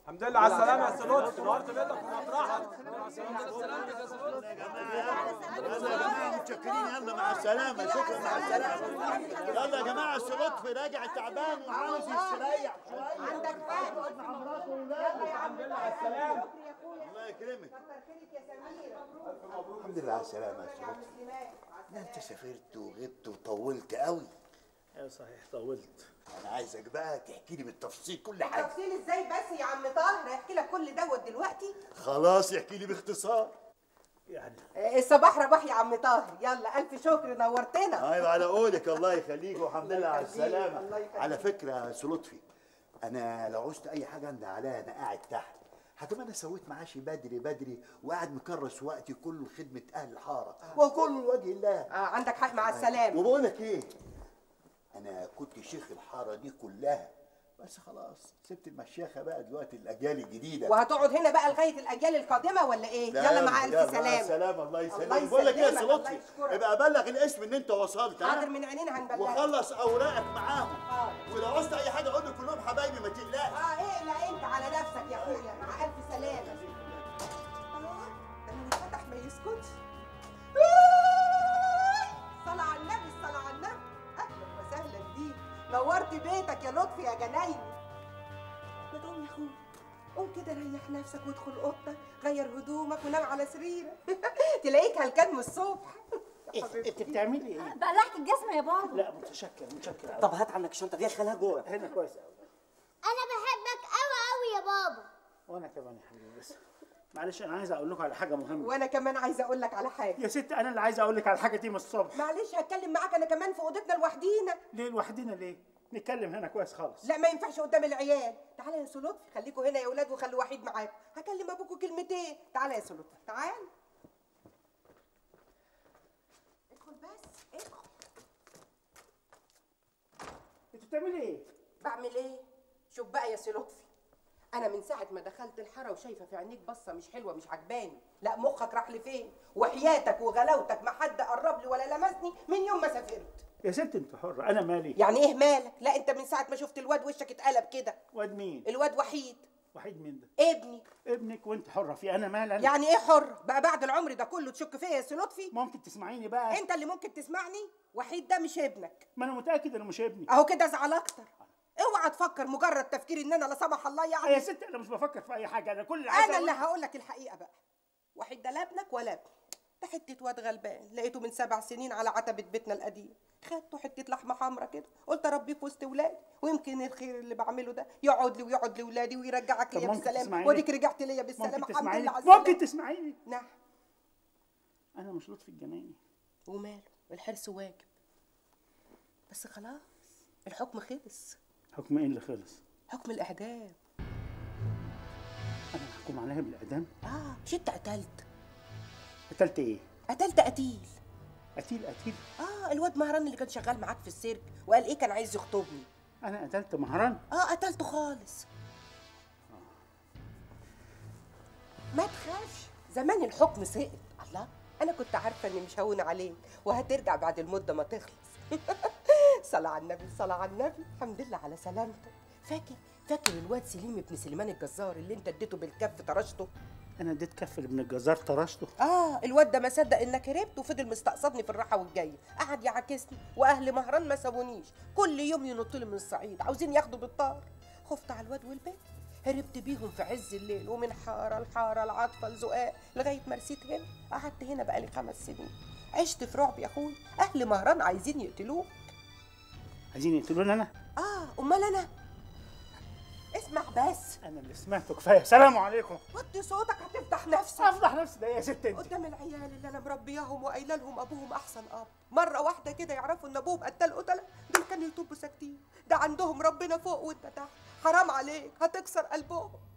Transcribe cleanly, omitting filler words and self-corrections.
الحمد لله على السلامة يا سي لطفي، نورت بيتك ومطرحك. يلا يا جماعة متشكرين، يلا مع السلامة، شكرا مع السلامة. يلا يا جماعة السي لطفي راجع تعبان وعاوز يستريح شوية. عندك حق مع مراته وولاده. الحمد لله على السلامة. الله يكرمك. كتر خيرك يا سميرة. الحمد لله على السلامة يا سي لطفي. لا انت سافرت وغبت وطولت قوي. ايوه صحيح طولت. انا عايزك بقى تحكي لي بالتفصيل كل حاجة. تفصيل ازاي بس يا عم طاهر؟ هيحكي لك كل دوت دلوقتي؟ خلاص يحكي لي باختصار. يعني الصباح رباح يا عم طاهر، يلا الف شكر نورتنا. ايوه على قولك، الله يخليك والحمد لله على الله السلامة. يخليك. على فكرة يا سي لطفي، انا لو عوزت اي حاجة عندي عليا انا قاعد تحت. حتى انا سويت معاشي بدري وقاعد مكرس وقتي كله لخدمة اهل الحارة وكله لوجه الله. عندك حق، مع السلامة. وبقول لك ايه، انا كنت شيخ الحارة دي كلها، بس خلاص سبت المشيخة بقى دلوقتي الاجيال الجديدة. وهتقعد هنا بقى لغاية الأجيال القادمة ولا إيه؟ يلا مع ألف سلامة. سلام. الله يسلمك. الله بقول لك ايه يا سي يسلمك، الله لطفي، يشكرك. ابقى بلغ الاسم ان انت وصلت. حاضر، من عينينا هنبلغك. وخلص اوراقك معاهم. حاضر. ولو عوزت اي حاجة قول لي كلهم حبايبي ما تقلقش. اقلق أنت على نفسك يا أخويا، مع ألف سلامة. ده اللي فتح ما يسكتش. صلاة على النبي، الصلاة على النبي. أهلا وسهلا بيك، نورت بيتك يا لطفي يا جنايني. ما تقوم يا أخويا، قوم كده ريح نفسك وادخل اوضتك، غير هدومك ونام على سريرك. تلاقيك هلكان من الصبح. انت بتعملي ايه؟ بقلعت الجزمه يا بابا. لا متشكر أوي. طب هات عنك الشنطه دي خليها جوه. هنا كويس قوي. انا بحبك قوي قوي يا بابا. وانا كمان يا حبيبي، بس معلش انا عايز اقول لكم على حاجه مهمه. وانا كمان عايزه اقول لك على حاجه. يا ست انا اللي عايز اقول لك على حاجه دي من الصبح. معلش هتكلم معاك انا كمان في اوضتنا لوحدينا. ليه لوحدينا ليه؟ نتكلم هنا كويس خالص. لا ما ينفعش قدام العيال. تعالى يا سلطفي، خليكوا هنا يا اولاد وخلوا وحيد معاكم. هكلم ابوكوا كلمتين. تعالى يا سلطفي، تعال. ادخل بس، ادخل. انت بتعملي ايه؟ بعمل ايه؟ شوف بقى يا سلطفي، انا من ساعه ما دخلت الحاره وشايفه في عينيك بصه مش حلوه مش عجباني. لا مخك راح لفين؟ وحياتك وغلاوتك ما حد قرب لي ولا لمسني من يوم ما سافرت. يا ست انت حره، انا مالي؟ يعني ايه مالك؟ لا انت من ساعه ما شفت الواد وشك اتقلب كده. واد مين؟ الواد وحيد. وحيد مين ده؟ ابني. ابنك وانت حره فيه، انا مالي؟ يعني ايه حر؟ بقى بعد العمر ده كله تشك فيا يا سلطفي؟ ممكن تسمعيني بقى؟ انت اللي ممكن تسمعني. وحيد ده مش ابنك. ما انا متاكد انه مش ابني. اهو كده ازعل اكتر. اوعى تفكر مجرد تفكير ان انا لا سمح الله يعني. يا ست انا مش بفكر في اي حاجه، انا كل اللي عايز انا اللي هقول لك الحقيقه بقى. وحيد ده لا ابنك ولا ابني، ده حته واد غلبان لقيته من 7 سنين على عتبه بيتنا القديم. خدته حته لحمه حمرا كده، قلت اربيه في وسط ولادي ويمكن الخير اللي بعمله ده يقعد لي ويقعد لاولادي ويرجعك ليا بالسلامه. وديك رجعت ليا بالسلامه، الحمد لله على السلامه. ممكن تسمعيني؟ نعم. انا مش لطفي الجنايني. وماله، الحرص واجب. بس خلاص الحكم خلص. حكم ايه اللي خلص؟ حكم الاعدام. انا محكوم عليها بالاعدام؟ مش انت قتلت؟ قتلت ايه؟ قتلت قتيل. قتيل؟ الواد مهران اللي كان شغال معاك في السيرك وقال ايه كان عايز يخطبني. انا قتلت مهران؟ قتلته خالص. ما تخافش، زمان الحكم سقط. الله، انا كنت عارفه اني مش هون عليك وهترجع بعد المده ما تخلص. صلاة على النبي، صلاة على النبي. الحمد لله على سلامتك. فاكر الواد سليم ابن سليمان الجزار اللي انت اديته بالكف طرشته؟ انا اديت كف لابن الجزار طرشته؟ الواد ده ما صدق انك هربت وفضل مستقصدني في الراحه والجايه، قعد يعاكسني واهل مهران ما سابونيش، كل يوم ينطوا لي من الصعيد عاوزين ياخدوا بالطار. خفت على الواد والبنت، هربت بيهم في عز الليل ومن حاره لحاره العاطفه لزقاق لغايه ما رسيت هنا. قعدت هنا بقالي 5 سنين، عشت في رعب يا اخويا. اهل مهران عايزين يقتلوك. عايزين يقتلوني انا؟ امال انا؟ اسمع بس. انا اللي سمعته كفايه. سلام عليكم. وطي صوتك هتفتح نفسك. افضح نفسي ده يا ست انت؟ قدام العيال اللي انا مربياهم وقايله لهم ابوهم احسن اب، مره واحده كده يعرفوا ان ابوهم قتله؟ دول كانوا يطبوا ساكتين. ده عندهم ربنا فوق وانت تحت. حرام عليك، هتكسر قلبهم.